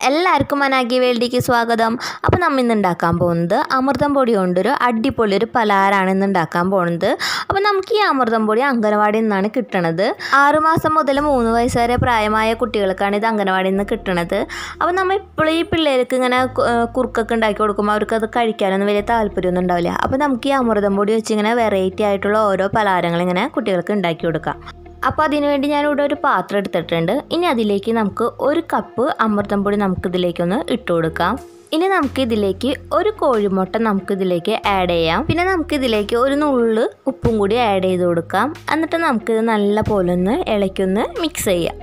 എല്ലാവർക്കും അനാഗി വേൾഡിലേക്ക് സ്വാഗതം. അപ്പോൾ നമ്മൾ ഇന്ന് ഉണ്ടാക്കാൻ പോകുന്നത് അമൃതം പൊടി കൊണ്ടൊരു അടിപൊളി ഒരു പലഹാരമാണ് ഇന്ന് ഉണ്ടാക്കാൻ പോകുന്നത്. അപ്പോൾ നമുക്ക് ഈ അമൃതം പൊടി അംഗനവാടിയിൽ നിന്നാണ് കിട്ടുന്നത്. 6 മാസം മുതൽ 3 വയസ്സ് വരെ പ്രായമായ കുട്ടികൾക്കാണ് ഇത് അംഗനവാടിയിൽ നിന്ന് കിട്ടുന്നത്. അപ്പോൾ നമ്മൾ ഇപ്പോഴും ഈ പിള്ളേർക്ക് ഇങ്ങനെ കുറുക്കൊക്കെ ഉണ്ടാക്കി കൊടുക്കുമ്പോൾ അവർക്കത് കഴിക്കാനൊന്നും വലിയ താല്പര്യമൊന്നും ഉണ്ടാവില്ല. അപ്പോൾ നമുക്ക് ഈ അമൃതം പൊടി വെച്ച് ഇങ്ങനെ വെറൈറ്റി ആയിട്ടുള്ള ഓരോ പലഹാരങ്ങൾ ഇങ്ങനെ കുട്ടികൾക്ക് ഉണ്ടാക്കി കൊടുക്കാം. അപ്പോൾ അതിനുവേണ്ടി ഞാനിവിടെ ഒരു പാത്രം എടുത്തിട്ടുണ്ട്. ഇനി അതിലേക്ക് നമുക്ക് 1 കപ്പ് അമൃതം പൊടി നമുക്കിതിലേക്കൊന്ന് ഇട്ട് കൊടുക്കാം. ഇനി നമുക്കിതിലേക്ക് 1 കോഴിമുട്ട നമുക്കിതിലേക്ക് ആഡ് ചെയ്യാം. പിന്നെ നമുക്കിതിലേക്ക് 1 നുള്ള് ഉപ്പും കൂടി ആഡ് ചെയ്ത് കൊടുക്കാം. എന്നിട്ട് നമുക്കിത് നല്ല പോലെ ഒന്ന് ഇളക്കൊന്ന് മിക്സ് ചെയ്യാം.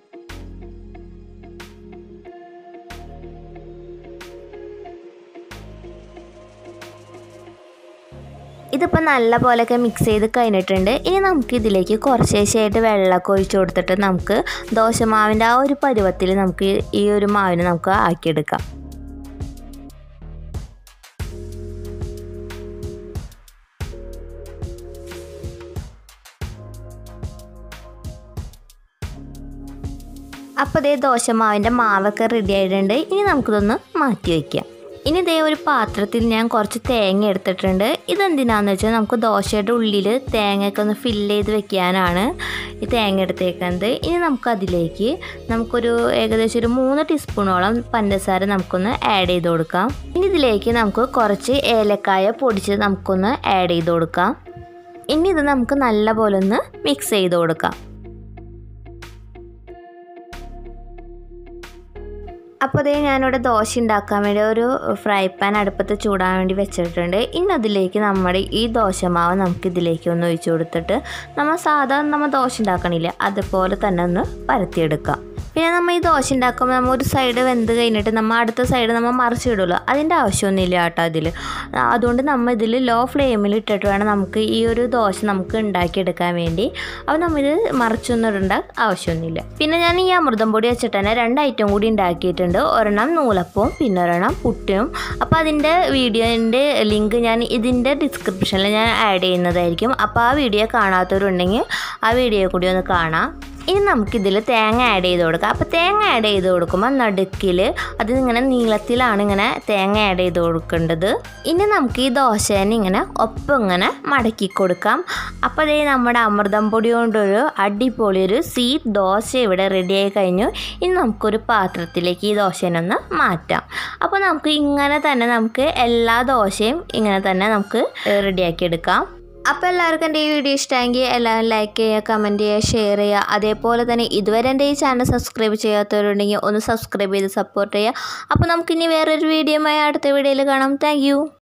ഇതിപ്പോൾ നല്ല പോലെയൊക്കെ മിക്സ് ചെയ്ത് കഴിഞ്ഞിട്ടുണ്ട്. ഇനി നമുക്കിതിലേക്ക് കുറച്ചേശായിട്ട് വെള്ളമൊക്കെ ഒഴിച്ച് കൊടുത്തിട്ട് നമുക്ക് ദോശമാവിൻ്റെ ആ ഒരു പരുവത്തിൽ നമുക്ക് ഈ ഒരു മാവിനെ നമുക്ക് ആക്കിയെടുക്കാം. അപ്പോൾ ഇതേ ദോശമാവിൻ്റെ മാവൊക്കെ റെഡി ആയിട്ടുണ്ട്. ഇനി നമുക്കിതൊന്ന് മാറ്റി വയ്ക്കാം. ഇനി ഇതേ ഒരു പാത്രത്തിൽ ഞാൻ കുറച്ച് തേങ്ങ എടുത്തിട്ടുണ്ട്. ഇതെന്തിനാണെന്ന് വെച്ചാൽ നമുക്ക് ദോശയുടെ ഉള്ളിൽ തേങ്ങയൊക്കെ ഒന്ന് ഫില്ല് ചെയ്ത് വെക്കാനാണ് ഈ തേങ്ങ എടുത്തേക്കുന്നത്. ഇനി നമുക്കതിലേക്ക് നമുക്കൊരു ഏകദേശം ഒരു 3 ടീസ്പൂണോളം പഞ്ചസാര നമുക്കൊന്ന് ആഡ് ചെയ്ത് കൊടുക്കാം. ഇനി ഇതിലേക്ക് നമുക്ക് കുറച്ച് ഏലക്കായ പൊടിച്ച് നമുക്കൊന്ന് ആഡ് ചെയ്ത് കൊടുക്കാം. ഇനി ഇത് നമുക്ക് നല്ല പോലെ ഒന്ന് മിക്സ് ചെയ്ത് കൊടുക്കാം. അപ്പോൾ അതേ ഞാനിവിടെ ദോശ ഉണ്ടാക്കാൻ വേണ്ടി ഒരു ഫ്രൈ പാൻ അടുപ്പത്ത് ചൂടാൻ വേണ്ടി വെച്ചിട്ടുണ്ട്. ഇനി അതിലേക്ക് നമ്മുടെ ഈ ദോശമാവ് നമുക്കിതിലേക്ക് ഒന്ന് ഒഴിച്ച് കൊടുത്തിട്ട് നമ്മൾ ദോശ ഉണ്ടാക്കണില്ല അതുപോലെ തന്നെ ഒന്ന് പരത്തിയെടുക്കാം. പിന്നെ നമ്മൾ ഈ ദോശ ഉണ്ടാക്കുമ്പോൾ നമ്മൾ ഒരു സൈഡ് വെന്ത് കഴിഞ്ഞിട്ട് നമ്മൾ അടുത്ത സൈഡ് നമ്മൾ മറിച്ചിടുമല്ലോ, അതിൻ്റെ ആവശ്യമൊന്നുമില്ല കേട്ടോ അതിൽ. അതുകൊണ്ട് നമ്മൾ ഇതിൽ ലോ ഫ്ലെയിമിൽ ഇട്ടിട്ട് വേണം നമുക്ക് ഈ ഒരു ദോശ നമുക്ക് ഉണ്ടാക്കിയെടുക്കാൻ വേണ്ടി. അപ്പോൾ നമ്മളിത് മറിച്ചൊന്നും ഇടേണ്ട ആവശ്യമൊന്നുമില്ല. പിന്നെ ഞാൻ ഈ അമൃതം പൊടി വെച്ചിട്ട് തന്നെ 2 ഐറ്റം കൂടി ഉണ്ടാക്കിയിട്ടുണ്ട്. ഒരെണ്ണം നൂലപ്പവും പിന്നെ ഒരെണ്ണം പുട്ടും. അപ്പോൾ അതിൻ്റെ വീഡിയോൻ്റെ ലിങ്ക് ഞാൻ ഇതിൻ്റെ ഡിസ്ക്രിപ്ഷനിൽ ഞാൻ ആഡ് ചെയ്യുന്നതായിരിക്കും. അപ്പോൾ ആ വീഡിയോ കാണാത്തവരുണ്ടെങ്കിൽ ആ വീഡിയോ കൂടി ഒന്ന് കാണാം. ഇനി നമുക്കിതിൽ തേങ്ങ ആഡ് ചെയ്ത് കൊടുക്കാം. അപ്പോൾ തേങ്ങ ആഡ് ചെയ്ത് കൊടുക്കുമ്പോൾ നടുക്കിൽ അതിങ്ങനെ നീളത്തിലാണ് ഇങ്ങനെ തേങ്ങ ആഡ് ചെയ്ത് കൊടുക്കേണ്ടത്. ഇനി നമുക്ക് ഈ ദോശേനെ ഇങ്ങനെ ഒപ്പം ഇങ്ങനെ മടക്കി കൊടുക്കാം. അപ്പോൾ അതേ നമ്മുടെ അമൃതം പൊടി കൊണ്ടൊരു അടിപൊളി ഒരു സ്വീറ്റ് ദോശ ഇവിടെ റെഡിയായി കഴിഞ്ഞു. ഇനി നമുക്കൊരു പാത്രത്തിലേക്ക് ഈ ദോശേനെ ഒന്ന് മാറ്റാം. അപ്പോൾ നമുക്ക് ഇങ്ങനെ തന്നെ നമുക്ക് എല്ലാ ദോശയും ഇങ്ങനെ തന്നെ നമുക്ക് റെഡിയാക്കി എടുക്കാം. അപ്പോൾ എല്ലാവർക്കും എൻ്റെ ഈ വീഡിയോ ഇഷ്ടമെങ്കിൽ എല്ലാവരും ലൈക്ക് ചെയ്യുക, കമൻറ്റ് ചെയ്യുക, ഷെയർ ചെയ്യുക. അതേപോലെ തന്നെ ഇതുവരെ എൻ്റെ ഈ ചാനൽ സബ്സ്ക്രൈബ് ചെയ്യാത്തവരുണ്ടെങ്കിൽ ഒന്ന് സബ്സ്ക്രൈബ് ചെയ്ത് സപ്പോർട്ട് ചെയ്യുക. അപ്പോൾ നമുക്കിനി വേറൊരു വീഡിയോയുമായി അടുത്ത വീഡിയോയിൽ കാണാം. താങ്ക്